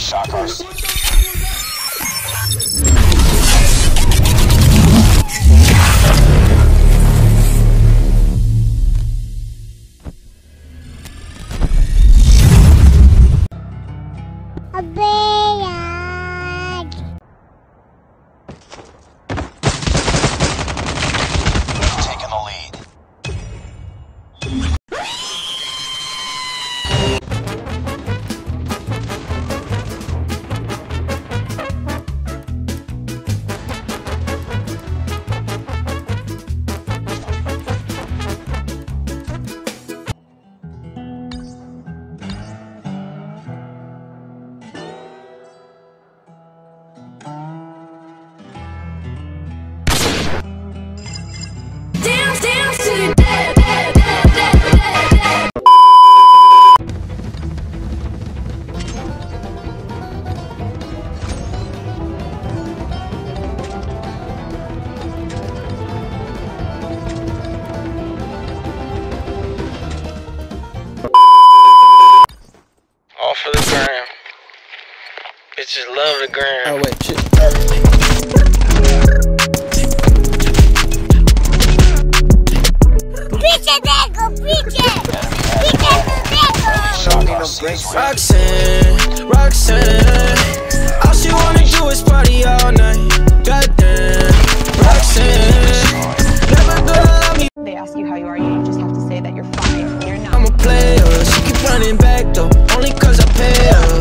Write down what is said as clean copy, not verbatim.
shot cars. A bag. Taking the lead. All for the gram. Bitches love the gram. Oh wait, shit. Piche deco, piche. Roxanne, all she wanna do is party all night. Goddamn, Roxanne, never gonna love me. They ask you how you are, you just have to say that you're fine when you're not. I'm a player, she keep running back though, only cause I pay her.